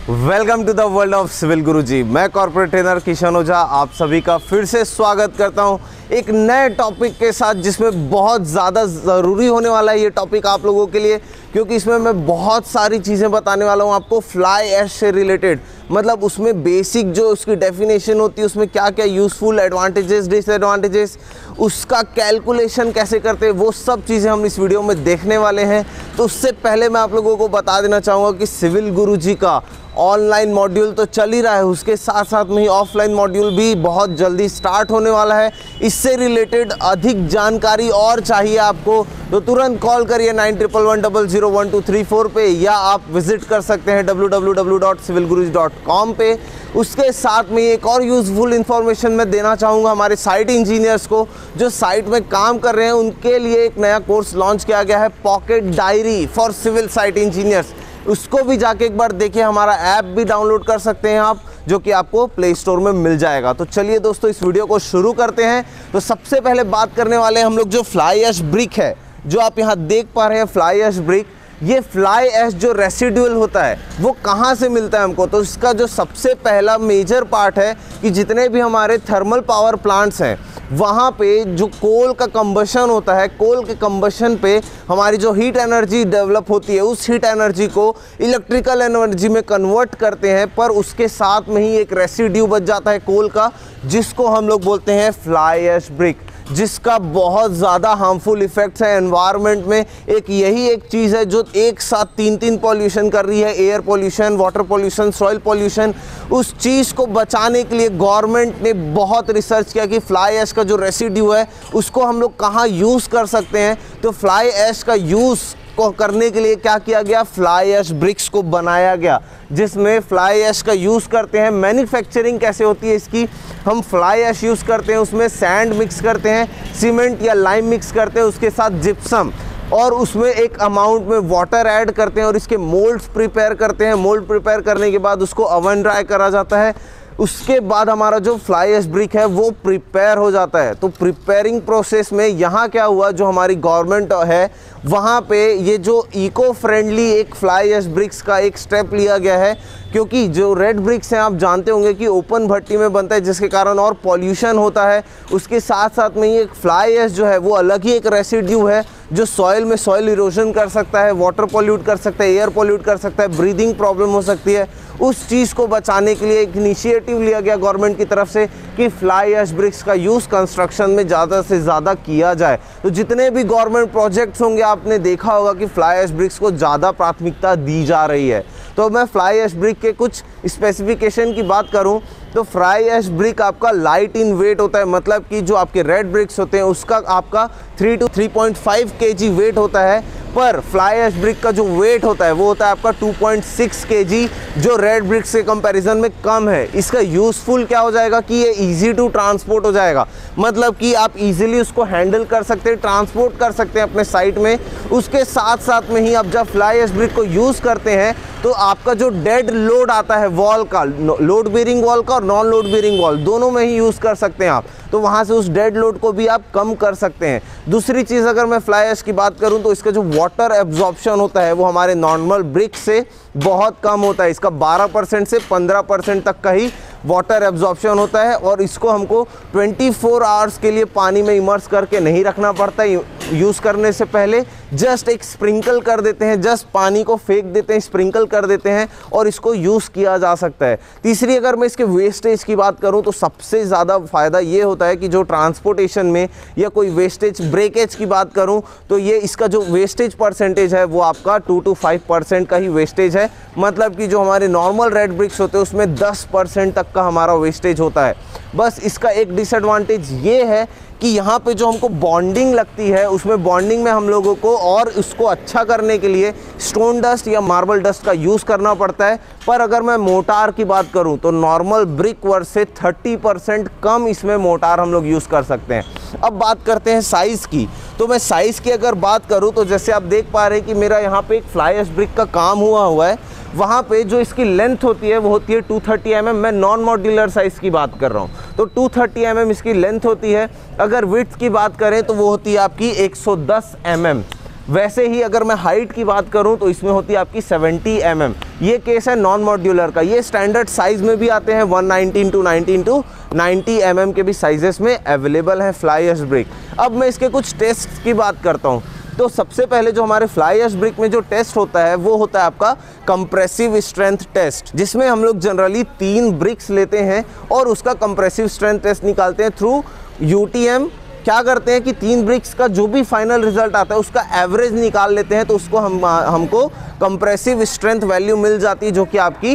Welcome to the world of civil Guruji. मैं corporate trainer Kishan ओझा आप सभी का फिर से स्वागत करता हूं एक नए टॉपिक के साथ, जिसमें बहुत ज़्यादा ज़रूरी होने वाला है ये टॉपिक आप लोगों के लिए, क्योंकि इसमें मैं बहुत सारी चीज़ें बताने वाला हूं आपको फ्लाई ऐश से रिलेटेड। मतलब उसमें बेसिक जो उसकी डेफिनेशन होती है, उसमें क्या क्या यूज़फुल एडवांटेजेस डिसएडवांटेजेस, उसका कैलकुलेशन कैसे करते हैं, वो सब चीज़ें हम इस वीडियो में देखने वाले हैं। तो उससे पहले मैं आप लोगों को बता देना चाहूँगा कि सिविल गुरुजी का ऑनलाइन मॉड्यूल तो चल ही रहा है, उसके साथ साथ में ही ऑफलाइन मॉड्यूल भी बहुत जल्दी स्टार्ट होने वाला है। इससे रिलेटेड अधिक जानकारी और चाहिए आपको तो तुरंत कॉल करिए 9111001234 पे, या आप विजिट कर सकते हैं www.civilguruji.com पे। उसके साथ में एक और यूज़फुल इन्फॉर्मेशन मैं देना चाहूँगा हमारे साइट इंजीनियर्स को, जो साइट में काम कर रहे हैं। उनके लिए एक नया कोर्स लॉन्च किया गया है, pocket diary for civil site engineers. उसको भी जाके एक बार देखिए, हमारा ऐप भी डाउनलोड कर सकते हैं आप, जो कि आपको प्ले स्टोर में मिल जाएगा। तो चलिए दोस्तों, इस वीडियो को शुरू करते हैं। तो सबसे पहले बात करने वाले हैं हम लोग जो फ्लाई ऐश ब्रिक है, जो आप यहाँ देख पा रहे हैं फ्लाई ऐश ब्रिक। ये फ्लाई ऐश जो रेसिडुअल होता है वो कहाँ से मिलता है हमको? तो इसका जो सबसे पहला मेजर पार्ट है कि जितने भी हमारे थर्मल पावर प्लांट्स हैं, वहाँ पे जो कोल का कंबशन होता है, कोल के कंबशन पे हमारी जो हीट एनर्जी डेवलप होती है, उस हीट एनर्जी को इलेक्ट्रिकल एनर्जी में कन्वर्ट करते हैं। पर उसके साथ में ही एक रेसिड्यू बच जाता है कोल का, जिसको हम लोग बोलते हैं फ्लाई ऐश ब्रिक, जिसका बहुत ज़्यादा हार्मफुल इफेक्ट्स है एनवायरनमेंट में। एक यही एक चीज़ है जो एक साथ तीन पॉल्यूशन कर रही है, air pollution, water pollution, soil pollution. उस चीज़ को बचाने के लिए गवर्नमेंट ने बहुत रिसर्च किया कि फ्लाई ऐश का जो रेसिड्यू है उसको हम लोग कहाँ यूज़ कर सकते हैं। तो फ्लाई ऐश का यूज़ को करने के लिए क्या किया गया, फ्लाई ऐश ब्रिक्स को बनाया गया, जिसमें फ्लाई ऐश का यूज़ करते हैं। मैन्युफैक्चरिंग कैसे होती है इसकी, हम फ्लाई ऐश यूज़ करते हैं, उसमें सैंड मिक्स करते हैं, सीमेंट या लाइम मिक्स करते हैं, उसके साथ जिप्सम, और उसमें एक अमाउंट में वाटर ऐड करते हैं और इसके मोल्ड्स प्रिपेयर करते हैं। मोल्ड प्रिपेयर करने के बाद उसको ओवन ड्राई करा जाता है। उसके बाद हमारा जो फ्लाई ऐश ब्रिक है वो प्रिपेयर हो जाता है। तो प्रिपेयरिंग प्रोसेस में यहाँ क्या हुआ, जो हमारी गवर्नमेंट है वहाँ पे ये जो इको फ्रेंडली एक फ्लाई ऐश ब्रिक्स का एक स्टेप लिया गया है, क्योंकि जो रेड ब्रिक्स हैं आप जानते होंगे कि ओपन भट्टी में बनता है, जिसके कारण और पॉल्यूशन होता है। उसके साथ साथ में ये एक फ्लाई ऐश जो है वो अलग ही एक रेसिड्यू है, जो सॉइल में सॉइल इरोजन कर सकता है, वाटर पॉल्यूट कर सकता है, एयर पॉल्यूट कर सकता है, ब्रीदिंग प्रॉब्लम हो सकती है। उस चीज़ को बचाने के लिए एक इनिशिएटिव लिया गया गवर्नमेंट की तरफ से कि फ्लाई ऐश ब्रिक्स का यूज़ कंस्ट्रक्शन में ज़्यादा से ज़्यादा किया जाए। तो जितने भी गवर्नमेंट प्रोजेक्ट्स होंगे आपने देखा होगा कि फ्लाई ऐश ब्रिक्स को ज़्यादा प्राथमिकता दी जा रही है। तो मैं फ्लाई ऐश ब्रिक के कुछ स्पेसिफिकेशन की बात करूं तो फ्लाई ऐश ब्रिक आपका लाइट इन वेट होता है, मतलब कि जो आपके रेड ब्रिक्स होते हैं उसका आपका 3 to 3.5 kg वेट होता है। पर फ्लाई ऐश ब्रिक का जो वेट होता है वो होता है आपका 2.6 kg, जो रेड ब्रिक्स के कंपैरिजन में कम है। इसका यूज़फुल क्या हो जाएगा कि ये इजी टू ट्रांसपोर्ट हो जाएगा, मतलब कि आप इजीली उसको हैंडल कर सकते हैं, ट्रांसपोर्ट कर सकते हैं अपने साइट में। उसके साथ साथ में ही आप जब फ्लाई ऐश ब्रिक को यूज़ करते हैं तो आपका जो डेड लोड आता है वॉल का, लोड बेयरिंग वॉल का और नॉन लोड बेयरिंग वॉल दोनों में ही यूज़ कर सकते हैं आप, तो वहाँ से उस डेड लोड को भी आप कम कर सकते हैं। दूसरी चीज़ अगर मैं फ्लाई ऐश की बात करूँ तो इसका जो वाटर एब्जॉर्प्शन होता है वो हमारे नॉर्मल ब्रिक से बहुत कम होता है। इसका 12% से 15% तक का ही वाटर एब्जॉर्प्शन होता है, और इसको हमको 24 आवर्स के लिए पानी में इमर्स करके नहीं रखना पड़ता है। यूज़ करने से पहले जस्ट एक स्प्रिंकल कर देते हैं, जस्ट पानी को फेंक देते हैं, स्प्रिंकल कर देते हैं और इसको यूज़ किया जा सकता है। तीसरी अगर मैं इसके वेस्टेज की बात करूं तो सबसे ज़्यादा फ़ायदा ये होता है कि जो ट्रांसपोर्टेशन में या कोई वेस्टेज ब्रेकेज की बात करूं तो ये इसका जो वेस्टेज परसेंटेज है वो आपका 2 to 5% का ही वेस्टेज है। मतलब कि जो हमारे नॉर्मल रेड ब्रिक्स होते हैं उसमें 10% तक का हमारा वेस्टेज होता है। बस इसका एक डिसएडवांटेज ये है कि यहाँ पे जो हमको बॉन्डिंग लगती है, उसमें बॉन्डिंग में हम लोगों को और उसको अच्छा करने के लिए स्टोन डस्ट या मार्बल डस्ट का यूज़ करना पड़ता है। पर अगर मैं मोटार की बात करूँ तो नॉर्मल ब्रिक वर्क से 30% कम इसमें मोटार हम लोग यूज़ कर सकते हैं। अब बात करते हैं साइज़ की। तो मैं साइज़ की अगर बात करूँ तो जैसे आप देख पा रहे हैं कि मेरा यहाँ पे एक फ्लाई ऐश ब्रिक का काम हुआ है। वहाँ पे जो इसकी लेंथ होती है वो होती है 230 mm। मैं नॉन मॉड्यूलर साइज़ की बात कर रहा हूँ, तो 230 mm इसकी लेंथ होती है। अगर विड्थ की बात करें तो वो होती है आपकी 110 mm। वैसे ही अगर मैं हाइट की बात करूं तो इसमें होती है आपकी 70 mm। ये केस है नॉन मॉड्यूलर का। ये स्टैंडर्ड साइज में भी आते हैं, 119 to 19 to 90 mm के भी साइजेस में अवेलेबल है फ्लाई ऐश ब्रिक। अब मैं इसके कुछ टेस्ट की बात करता हूं। तो सबसे पहले जो हमारे फ्लाई ऐश ब्रिक में जो टेस्ट होता है वो होता है आपका कंप्रेसिव स्ट्रेंथ टेस्ट, जिसमें हम लोग जनरली 3 ब्रिक्स लेते हैं और उसका कंप्रेसिव स्ट्रेंथ टेस्ट निकालते हैं थ्रू UTM। क्या करते हैं कि 3 ब्रिक्स का जो भी फाइनल रिजल्ट आता है उसका एवरेज निकाल लेते हैं, तो उसको हमको कंप्रेसिव स्ट्रेंथ वैल्यू मिल जाती है, जो कि आपकी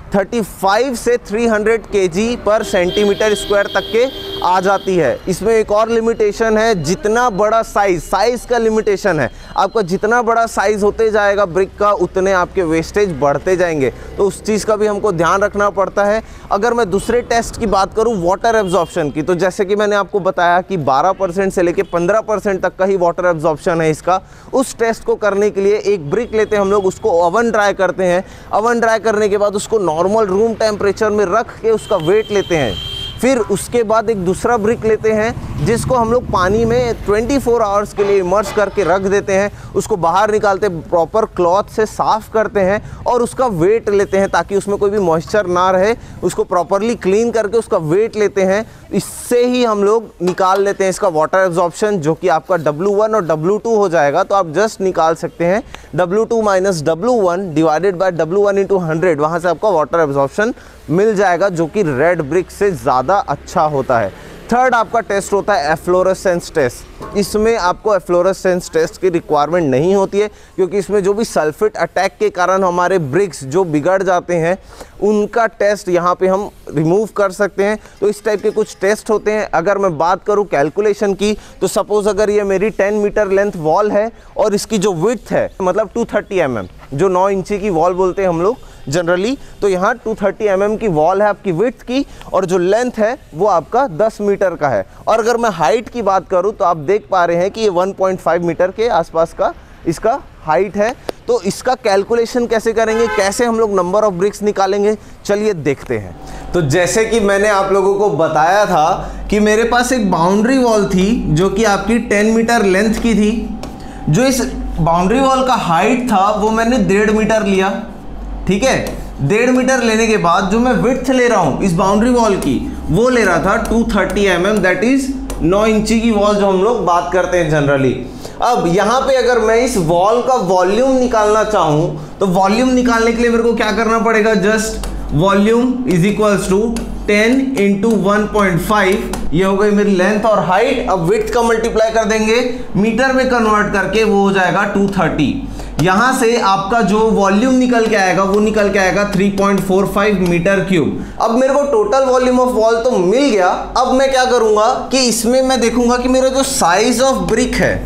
35 से 300 kg पर सेंटीमीटर स्क्वायर तक के आ जाती है। इसमें एक और लिमिटेशन है, जितना बड़ा साइज़ का लिमिटेशन है। आपका जितना बड़ा साइज़ होते जाएगा ब्रिक का, उतने आपके वेस्टेज बढ़ते जाएंगे, तो उस चीज़ का भी हमको ध्यान रखना पड़ता है। अगर मैं दूसरे टेस्ट की बात करूं वाटर एब्जॉर्प्शन की, तो जैसे कि मैंने आपको बताया कि 12% से लेकर 15% तक का ही वाटर एब्जॉर्प्शन है इसका। उस टेस्ट को करने के लिए एक ब्रिक लेते हैं हम लोग, उसको ओवन ड्राई करते हैं। ओवन ड्राई करने के बाद उसको नॉर्मल रूम टेम्परेचर में रख के उसका वेट लेते हैं। फिर उसके बाद एक दूसरा ब्रिक लेते हैं जिसको हम लोग पानी में 24 आवर्स के लिए इमर्स करके रख देते हैं। उसको बाहर निकालते, प्रॉपर क्लॉथ से साफ़ करते हैं और उसका वेट लेते हैं ताकि उसमें कोई भी मॉइस्चर ना रहे। उसको प्रॉपरली क्लीन करके उसका वेट लेते हैं। इससे ही हम लोग निकाल लेते हैं इसका वाटर एब्जॉर्प्शन, जो कि आपका W1 और W2 हो जाएगा। तो आप जस्ट निकाल सकते हैं W2 minus W1 divided by W1 into 100, वहाँ से आपका वाटर एब्जॉर्प्शन मिल जाएगा, जो कि रेड ब्रिक से ज़्यादा अच्छा होता है। थर्ड आपका टेस्ट होता है एफ्लोरेसेंस टेस्ट। इसमें आपको एफ्लोरेसेंस टेस्ट की रिक्वायरमेंट नहीं होती है, क्योंकि इसमें जो भी सल्फेट अटैक के कारण हमारे ब्रिक्स जो बिगड़ जाते हैं उनका टेस्ट यहाँ पे हम रिमूव कर सकते हैं। तो इस टाइप के कुछ टेस्ट होते हैं। अगर मैं बात करूँ कैलकुलेशन की, तो सपोज़ अगर ये मेरी 10 मीटर लेंथ वॉल है और इसकी जो विड्थ है मतलब 230 mm, जो 9 इंची की वॉल बोलते हैं हम लोग जनरली, तो यहाँ 230 mm की वॉल है आपकी विड्थ की, और जो लेंथ है वो आपका 10 मीटर का है। और अगर मैं हाइट की बात करूँ तो आप देख पा रहे हैं कि ये 1.5 मीटर के आसपास का इसका हाइट है। तो इसका कैलकुलेशन कैसे करेंगे, कैसे हम लोग नंबर ऑफ ब्रिक्स निकालेंगे, चलिए देखते हैं। तो जैसे कि मैंने आप लोगों को बताया था कि मेरे पास एक बाउंड्री वॉल थी जो कि आपकी 10 मीटर लेंथ की थी। जो इस बाउंड्री वॉल का हाइट था वो मैंने 1.5 मीटर लिया, ठीक है। 1.5 मीटर लेने के बाद जो मैं विड्थ ले रहा हूँ इस बाउंड्री वॉल की, वो ले रहा था 230 mm, दैट इज 9 इंची की वॉल जो हम लोग बात करते हैं जनरली। अब यहाँ पे अगर मैं इस वॉल का वॉल्यूम निकालना चाहूँ तो वॉल्यूम निकालने के लिए मेरे को क्या करना पड़ेगा, just volume is equals to 10 into 1.5, ये हो गई मेरी लेंथ और हाइट। अब विड्थ का मल्टीप्लाई कर देंगे मीटर में कन्वर्ट करके, वो हो जाएगा 230। यहाँ से आपका जो वॉल्यूम निकल के आएगा वो निकल के आएगा 3.45 मीटर क्यूब। अब मेरे को टोटल वॉल्यूम ऑफ वॉल तो मिल गया। अब मैं क्या करूँगा कि इसमें मैं देखूंगा कि मेरा जो साइज ऑफ ब्रिक है,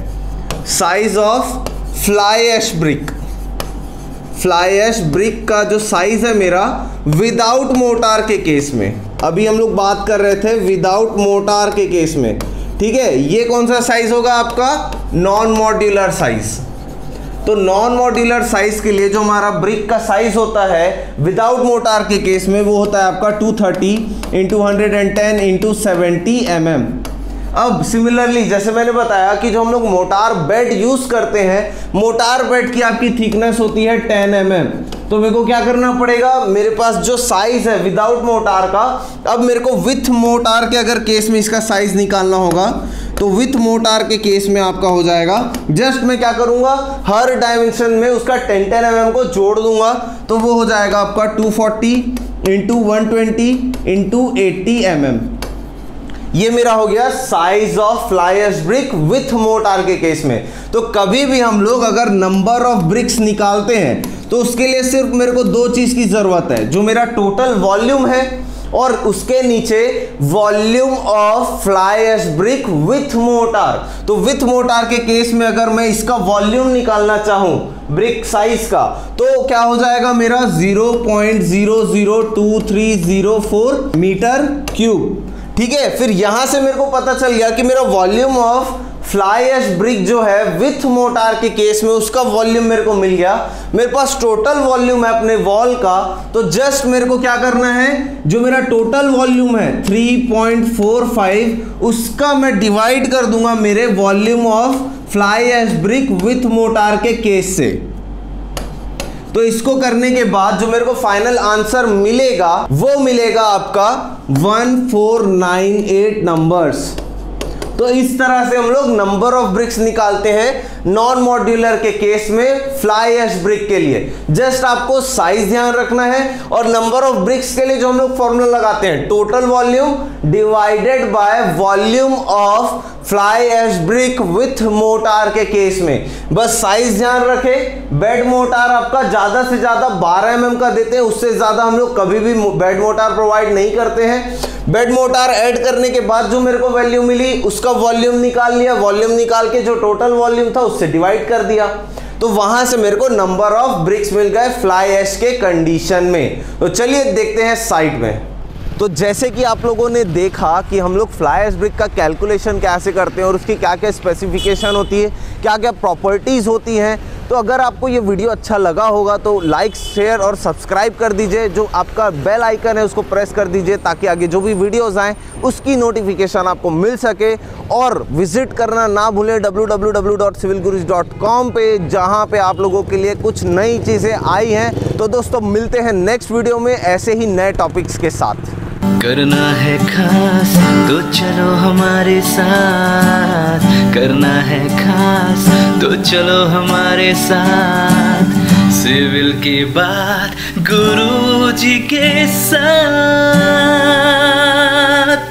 size of fly ash brick, fly ash brick का जो साइज है मेरा विदाउट मोटार के केस में, अभी हम लोग बात कर रहे थे विदाउट मोटार के केस में, ठीक है। ये कौन सा साइज होगा आपका, नॉन मॉड्यूलर साइज। तो नॉन मॉड्यूलर साइज के लिए जो हमारा ब्रिक का साइज होता है विदाउट मोटार के केस में, वो होता है आपका 230 इंटू 110 इंटू 70 mm। अब सिमिलरली जैसे मैंने बताया कि जो हम लोग मोटार बेड यूज करते हैं, मोटार बेड की आपकी थिकनेस होती है 10 mm। तो मेरे को क्या करना पड़ेगा, मेरे पास जो साइज है विदाउट मोटार का, अब मेरे को विथ मोटार के अगर केस में इसका साइज निकालना होगा, तो विथ मोटार के केस में आपका हो जाएगा, जस्ट मैं क्या करूंगा, हर डायमेंशन में उसका 10 mm को जोड़ दूंगा, तो वो हो जाएगा आपका 240 इंटू 120 इंटू 80 mm। ये मेरा हो गया size of fly ash brick with mortar के केस में। तो कभी भी हम लोग अगर नंबर ऑफ ब्रिक्स निकालते हैं तो उसके लिए सिर्फ मेरे को 2 चीज की जरूरत है, जो मेरा टोटल वॉल्यूम है और उसके नीचे volume of fly ash brick with mortar. तो विथ मोटार के केस में अगर मैं इसका वॉल्यूम निकालना चाहूं ब्रिक साइज का, तो क्या हो जाएगा मेरा 0.002304 मीटर क्यूब, ठीक है। फिर यहां से मेरे को पता चल गया कि मेरा volume of fly ash brick जो है विथ मोटार के केस में उसका वॉल्यूम मेरे को मिल गया। मेरे पास टोटल वॉल्यूम है अपने वॉल का, तो जस्ट मेरे को क्या करना है, जो मेरा टोटल वॉल्यूम है 3.45 उसका मैं डिवाइड कर दूंगा मेरे volume of fly ash brick with mortar के केस से। तो इसको करने के बाद जो मेरे को फाइनल आंसर मिलेगा वो मिलेगा आपका 1498 नंबर्स। तो इस तरह से हम लोग नंबर ऑफ ब्रिक्स निकालते हैं नॉन मॉड्यूलर के केस में फ्लाई ऐश ब्रिक के लिए। जस्ट आपको साइज ध्यान रखना है और नंबर ऑफ ब्रिक्स के लिए जो हम लोग फॉर्मूला लगाते हैं total volume divided by volume of fly ash brick with mortar के केस में। बस साइज ध्यान रखें, बेड मोटार आपका ज्यादा से ज्यादा 12 mm का देते हैं, उससे ज्यादा हम लोग कभी भी बेड मोटार प्रोवाइड नहीं करते हैं। बेड मोटार ऐड करने के बाद जो मेरे को वैल्यू मिली उसका वॉल्यूम निकाल लिया, वॉल्यूम निकाल के जो टोटल वॉल्यूम था उससे डिवाइड कर दिया, तो वहां से मेरे को नंबर ऑफ ब्रिक्स मिल गए फ्लाई ऐश के कंडीशन में। तो चलिए देखते हैं साइट में। तो जैसे कि आप लोगों ने देखा कि हम लोग फ्लाई ऐश ब्रिक का कैलकुलेशन कैसे करते हैं और उसकी क्या क्या स्पेसिफिकेशन होती है, क्या क्या प्रॉपर्टीज़ होती हैं। तो अगर आपको ये वीडियो अच्छा लगा होगा तो लाइक शेयर और सब्सक्राइब कर दीजिए, जो आपका बेल आइकन है उसको प्रेस कर दीजिए ताकि आगे जो भी वीडियोस आएँ उसकी नोटिफिकेशन आपको मिल सके। और विजिट करना ना भूलें www.civilguruji.com पे, जहाँ पे आप लोगों के लिए कुछ नई चीज़ें आई हैं। तो दोस्तों मिलते हैं नेक्स्ट वीडियो में ऐसे ही नए टॉपिक्स के साथ। करना है खास तो चलो हमारे साथ, करना है खास तो चलो हमारे साथ, सिविल की बात गुरुजी के साथ।